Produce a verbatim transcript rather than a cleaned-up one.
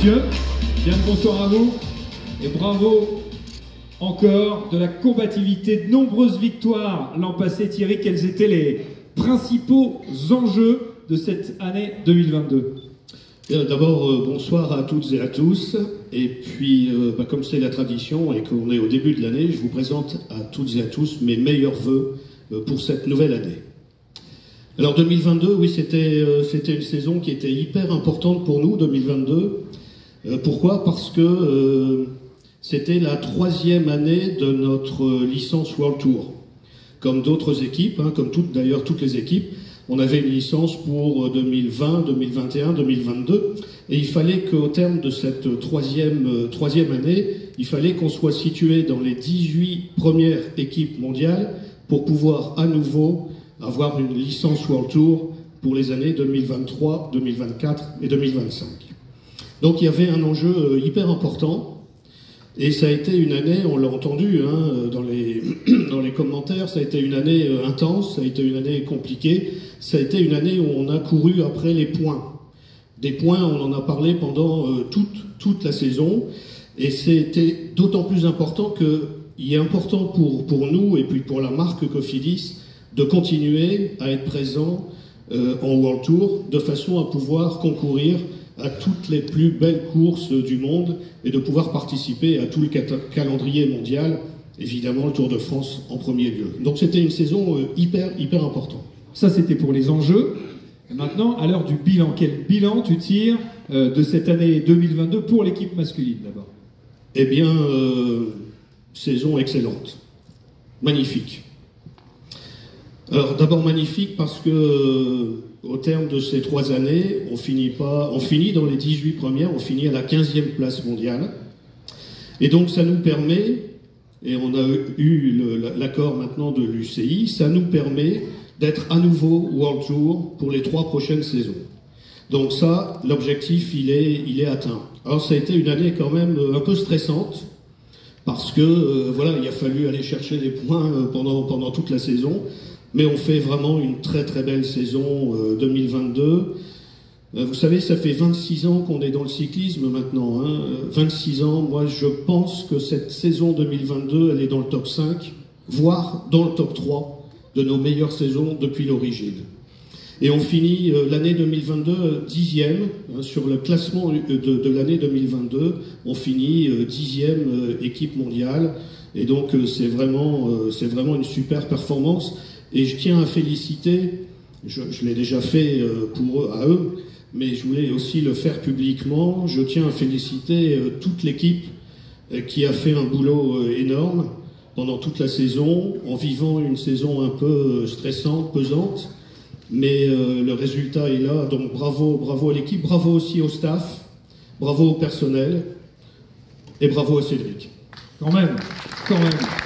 messieurs. Bien le bonsoir à vous. Et bravo encore de la combativité, de nombreuses victoires l'an passé. Thierry, quels étaient les principaux enjeux de cette année deux mille vingt-deux? D'abord, euh, bonsoir à toutes et à tous. Et puis, euh, bah, comme c'est la tradition et qu'on est au début de l'année, je vous présente à toutes et à tous mes meilleurs vœux euh, pour cette nouvelle année. Alors deux mille vingt-deux, oui, c'était euh, c'était une saison qui était hyper importante pour nous, deux mille vingt-deux. Euh, pourquoi? Parce que euh, c'était la troisième année de notre licence World Tour. Comme d'autres équipes, hein, comme toutes d'ailleurs toutes les équipes, on avait une licence pour deux mille vingt, deux mille vingt et un, deux mille vingt-deux, et il fallait qu'au terme de cette troisième, euh, troisième année, il fallait qu'on soit situé dans les dix-huit premières équipes mondiales pour pouvoir à nouveau avoir une licence World Tour pour les années deux mille vingt-trois, deux mille vingt-quatre et deux mille vingt-cinq. Donc il y avait un enjeu euh, hyper important. Et ça a été une année, on l'a entendu hein, dans, les, dans les commentaires, ça a été une année intense, ça a été une année compliquée, ça a été une année où on a couru après les points. Des points, on en a parlé pendant euh, toute, toute la saison, et c'était d'autant plus important qu'il est important pour, pour nous et puis pour la marque Cofidis de continuer à être présent euh, en World Tour de façon à pouvoir concourir à toutes les plus belles courses du monde et de pouvoir participer à tout le calendrier mondial, évidemment le Tour de France en premier lieu. Donc c'était une saison hyper, hyper importante. Ça c'était pour les enjeux. Et maintenant, à l'heure du bilan, quel bilan tu tires euh, de cette année deux mille vingt-deux pour l'équipe masculine d'abord? Eh bien, euh, saison excellente. Magnifique. Alors d'abord magnifique parce que euh, au terme de ces trois années, on finit pas, on finit dans les dix-huit premières, on finit à la quinzième place mondiale. Et donc ça nous permet, et on a eu l'accord maintenant de l'U C I, ça nous permet d'être à nouveau World Tour pour les trois prochaines saisons. Donc ça, l'objectif, il est, il est atteint. Alors ça a été une année quand même un peu stressante, parce que euh, voilà, il a fallu aller chercher des points pendant, pendant toute la saison. Mais on fait vraiment une très très belle saison euh, deux mille vingt-deux. Euh, vous savez, ça fait vingt-six ans qu'on est dans le cyclisme maintenant. Hein. vingt-six ans, moi je pense que cette saison deux mille vingt-deux, elle est dans le top cinq, voire dans le top trois de nos meilleures saisons depuis l'origine. Et on finit euh, l'année deux mille vingt-deux dixième, hein, sur le classement de, de l'année deux mille vingt-deux, on finit euh, dixième euh, équipe mondiale. Et donc euh, c'est vraiment, euh, c'est vraiment une super performance. Et je tiens à féliciter, je, je l'ai déjà fait pour eux, à eux, mais je voulais aussi le faire publiquement. Je tiens à féliciter toute l'équipe qui a fait un boulot énorme pendant toute la saison, en vivant une saison un peu stressante, pesante, mais le résultat est là. Donc bravo, bravo à l'équipe, bravo aussi au staff, bravo au personnel et bravo à Cédric. Quand même, quand même.